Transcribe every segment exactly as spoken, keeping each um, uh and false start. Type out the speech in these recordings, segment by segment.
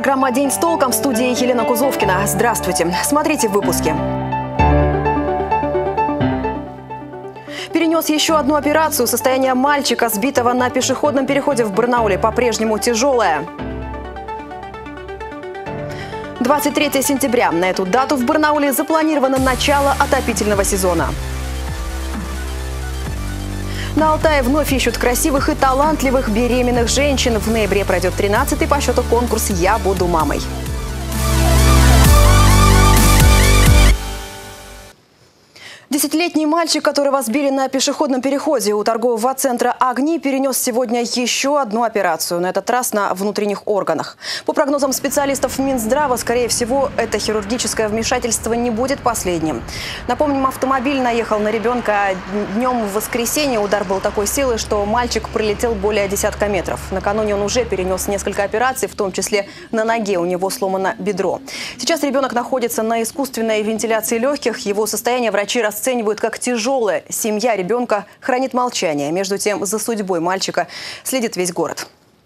Программа «День с толком», в студии Елена Кузовкина. Здравствуйте. Смотрите в выпуске. Перенес еще одну операцию. Состояние мальчика, сбитого на пешеходном переходе в Барнауле, по-прежнему тяжелое. двадцать третье сентября. На эту дату в Барнауле запланировано начало отопительного сезона. На Алтае вновь ищут красивых и талантливых беременных женщин. В ноябре пройдет тринадцатый по счету конкурс «Я буду мамой». Десятилетний мальчик, которого сбили на пешеходном переходе у торгового центра «Огни», перенес сегодня еще одну операцию, на этот раз на внутренних органах. По прогнозам специалистов Минздрава, скорее всего, это хирургическое вмешательство не будет последним. Напомним, автомобиль наехал на ребенка днем в воскресенье. Удар был такой силы, что мальчик пролетел более десятка метров. Накануне он уже перенес несколько операций, в том числе на ноге. У него сломано бедро. Сейчас ребенок находится на искусственной вентиляции легких. Его состояние врачи расценивают оценивают как тяжелое. Семья ребенка хранит молчание. Между тем, за судьбой мальчика следит весь город.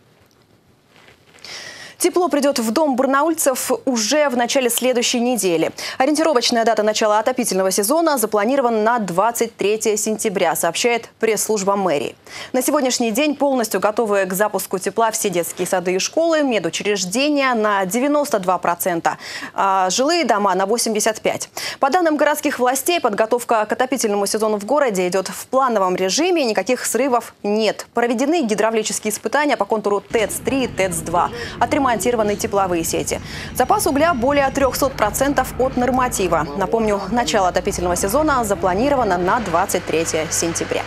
Тепло придет в дом барнаульцев уже в начале следующей недели. Ориентировочная дата начала отопительного сезона запланирована на двадцать третье сентября, сообщает пресс-служба мэрии. На сегодняшний день полностью готовы к запуску тепла все детские сады и школы, медучреждения на девяносто два процента, а жилые дома на восемьдесят пять процентов. По данным городских властей, подготовка к отопительному сезону в городе идет в плановом режиме, никаких срывов нет. Проведены гидравлические испытания по контуру ТЭЦ три и ТЭЦ два. Отремонтированы тепловые сети. Запас угля более трёхсот процентов от норматива. Напомню, начало отопительного сезона запланировано на двадцать третье сентября.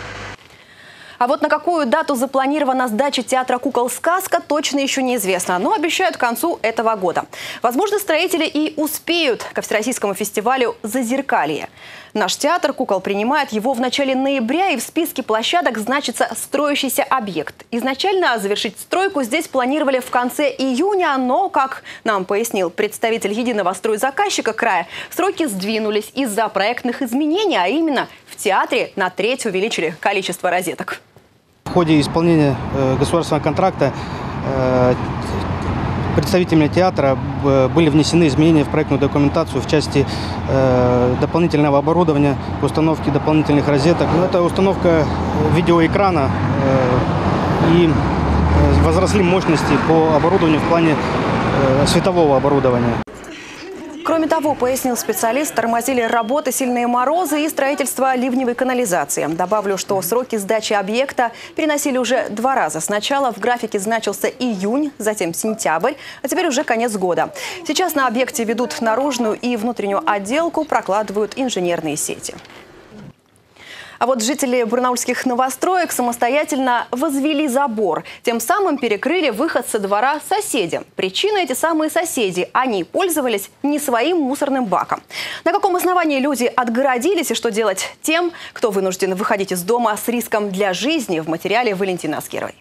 А вот на какую дату запланирована сдача театра «Кукол Сказка» точно еще неизвестно, но обещают к концу этого года. Возможно, строители и успеют ко всероссийскому фестивалю «Зазеркалье». Наш театр «Кукол» принимает его в начале ноября, и в списке площадок значится строящийся объект. Изначально завершить стройку здесь планировали в конце июня, но, как нам пояснил представитель единого стройзаказчика края, сроки сдвинулись из-за проектных изменений, а именно в театре на треть увеличили количество розеток. В ходе исполнения э, государственного контракта э, представителями театра были внесены изменения в проектную документацию в части э, дополнительного оборудования, установки дополнительных розеток. Это установка видеоэкрана э, и возросли мощности по оборудованию в плане э, светового оборудования. Кроме того, пояснил специалист, тормозили работы, сильные морозы и строительство ливневой канализации. Добавлю, что сроки сдачи объекта переносили уже два раза. Сначала в графике значился июнь, затем сентябрь, а теперь уже конец года. Сейчас на объекте ведут наружную и внутреннюю отделку, прокладывают инженерные сети. А вот жители барнаульских новостроек самостоятельно возвели забор. Тем самым перекрыли выход со двора соседям. Причина — эти самые соседи. Они пользовались не своим мусорным баком. На каком основании люди отгородились и что делать тем, кто вынужден выходить из дома с риском для жизни, в материале Валентины Аскеровой.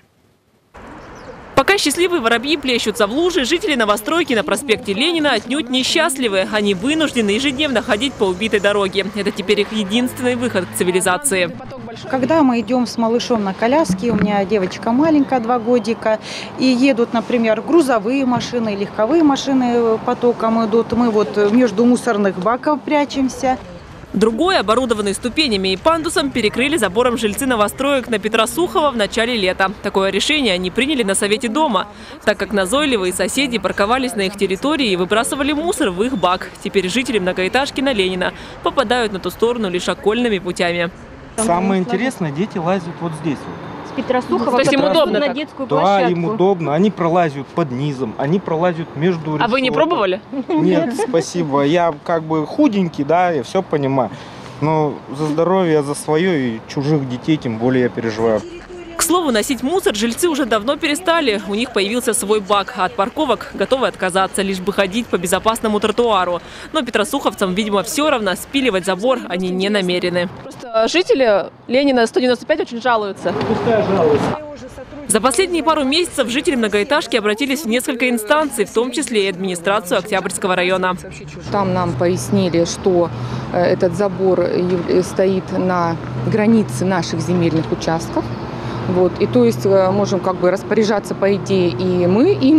Пока счастливые воробьи плещутся в луже, жители новостройки на проспекте Ленина отнюдь несчастливы. Они вынуждены ежедневно ходить по убитой дороге. Это теперь их единственный выход к цивилизации. Когда мы идем с малышом на коляске, у меня девочка маленькая, два годика, и едут, например, грузовые машины, легковые машины потоком идут, мы вот между мусорных баков прячемся. Другой, оборудованный ступенями и пандусом, перекрыли забором жильцы новостроек на Петра Сухова в начале лета. Такое решение они приняли на совете дома, так как назойливые соседи парковались на их территории и выбрасывали мусор в их бак. Теперь жители многоэтажки на Ленина попадают на ту сторону лишь окольными путями. Самое интересное, дети лазят вот здесь вот. Петра Сухова, то есть им удобно на так? детскую да, площадку. им удобно. Они пролазят под низом, они пролазят между А вы не пробовали? Нет, спасибо. Я как бы худенький, да, я все понимаю. Но за здоровье, за свое и чужих детей тем более я переживаю. К слову, носить мусор жильцы уже давно перестали. У них появился свой бак, а от парковок готовы отказаться, лишь бы ходить по безопасному тротуару. Но петросуховцам, видимо, все равно, спиливать забор они не намерены. Просто жители Ленина сто девяносто пять очень жалуются. Пускай жалуются. За последние пару месяцев жители многоэтажки обратились в несколько инстанций, в том числе и администрацию Октябрьского района. Там нам пояснили, что этот забор стоит на границе наших земельных участков. Вот. И то есть можем как бы распоряжаться, по идее, и мы им,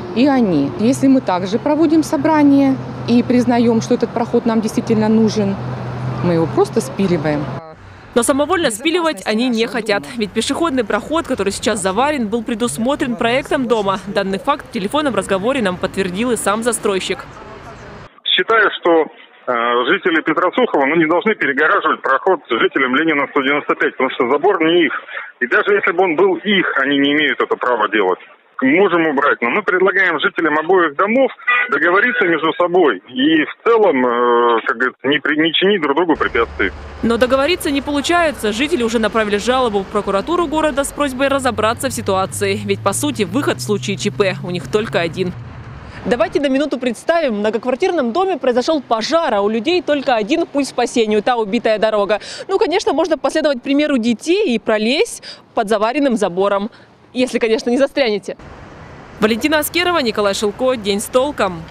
и они. Если мы также проводим собрание и признаем, что этот проход нам действительно нужен, мы его просто спиливаем. Но самовольно спиливать они не хотят. Ведь пешеходный проход, который сейчас заварен, был предусмотрен проектом дома. Данный факт в телефонном разговоре нам подтвердил и сам застройщик. Считаю, что э, жители Петросухова ну, не должны перегораживать проход жителям Ленина сто девяносто пять, потому что забор не их. И даже если бы он был их, они не имеют это права делать. Можем убрать, но мы предлагаем жителям обоих домов договориться между собой и в целом, э, как говорится, не, при, не чинить друг другу препятствий. Но договориться не получается. Жители уже направили жалобу в прокуратуру города с просьбой разобраться в ситуации. Ведь, по сути, выход в случае ЧП у них только один. Давайте на минуту представим, в многоквартирном доме произошел пожар, а у людей только один путь к спасению – та убитая дорога. Ну, конечно, можно последовать примеру детей и пролезть под заваренным забором. Если, конечно, не застрянете. Валентина Аскерова, Николай Шилко. День с толком.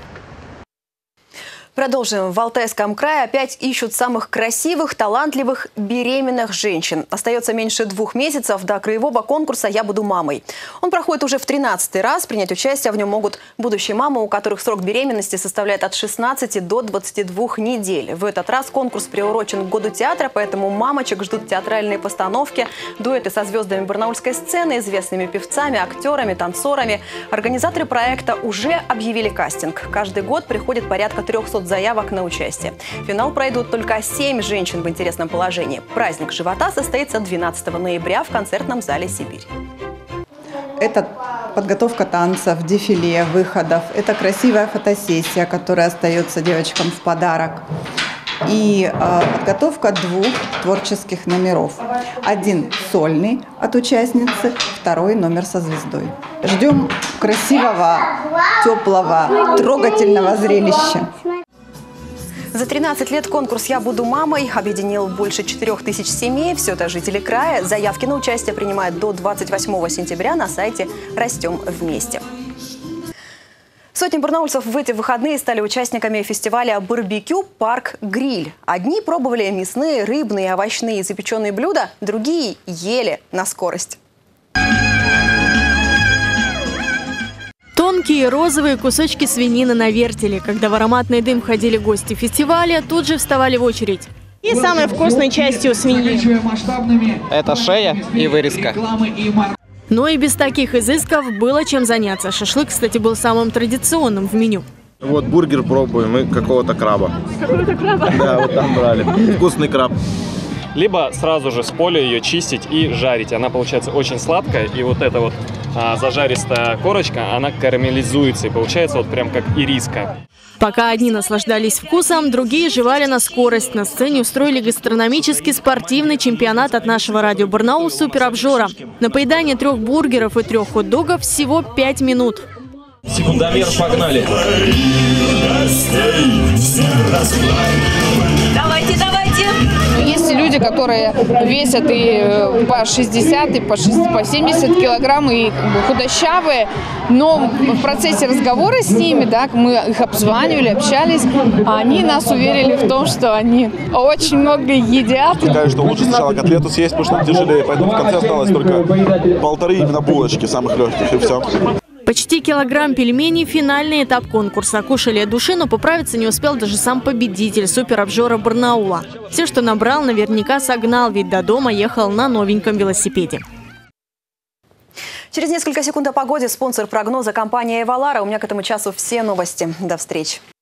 Продолжим. В Алтайском крае опять ищут самых красивых, талантливых, беременных женщин. Остается меньше двух месяцев до краевого конкурса «Я буду мамой». Он проходит уже в тринадцатый раз. Принять участие в нем могут будущие мамы, у которых срок беременности составляет от шестнадцати до двадцати двух недель. В этот раз конкурс приурочен к году театра, поэтому мамочек ждут театральные постановки, дуэты со звездами барнаульской сцены, известными певцами, актерами, танцорами. Организаторы проекта уже объявили кастинг. Каждый год приходит порядка трёхсот заявок на участие. В финал пройдут только семь женщин в интересном положении. Праздник живота состоится двенадцатого ноября в концертном зале «Сибирь». Это подготовка танцев, дефиле, выходов. Это красивая фотосессия, которая остается девочкам в подарок. И э, подготовка двух творческих номеров. Один сольный от участницы, второй номер со звездой. Ждем красивого, теплого, трогательного зрелища. За тринадцать лет конкурс «Я буду мамой» объединил больше четырёх тысяч семей. Все это жители края. Заявки на участие принимают до двадцать восьмого сентября на сайте «Растем вместе». Сотни барнаульцев в эти выходные стали участниками фестиваля «Барбекю Парк Гриль». Одни пробовали мясные, рыбные, овощные и запеченные блюда, другие ели на скорость. Тонкие розовые кусочки свинины на вертеле. Когда в ароматный дым входили гости фестиваля, тут же вставали в очередь. И самой вкусной частью свиньи это шея и вырезка. Но и без таких изысков было чем заняться. Шашлык, кстати, был самым традиционным в меню. Вот бургер пробуем и какого-то краба. Какого-то краба? Да, вот там брали. Вкусный краб. Либо сразу же с поля ее чистить и жарить. Она получается очень сладкая. И вот эта вот а, зажаристая корочка, она карамелизуется. И получается вот прям как ириска. Пока одни наслаждались вкусом, другие жевали на скорость. На сцене устроили гастрономический спортивный чемпионат от нашего радио Барнаул «Суперобжора». На поедание трех бургеров и трех хот-догов всего пять минут. Секундомер, погнали. Давайте, давайте. Есть люди, которые весят и по шестьдесят, и по семьдесят килограмм, и как бы худощавые. Но в процессе разговора с ними, да, мы их обзванивали, общались, они нас уверили в том, что они очень много едят. Сказали, что лучше сначала котлету съесть, потому что тяжелее. Поэтому в конце осталось только полторы именно булочки самых легких, и все. Почти килограмм пельменей – финальный этап конкурса. Кушали от души, но поправиться не успел даже сам победитель суперобжора Барнаула. Все, что набрал, наверняка согнал, ведь до дома ехал на новеньком велосипеде. Через несколько секунд о погоде. Спонсор прогноза — компания «Эвалара». У меня к этому часу все новости. До встречи.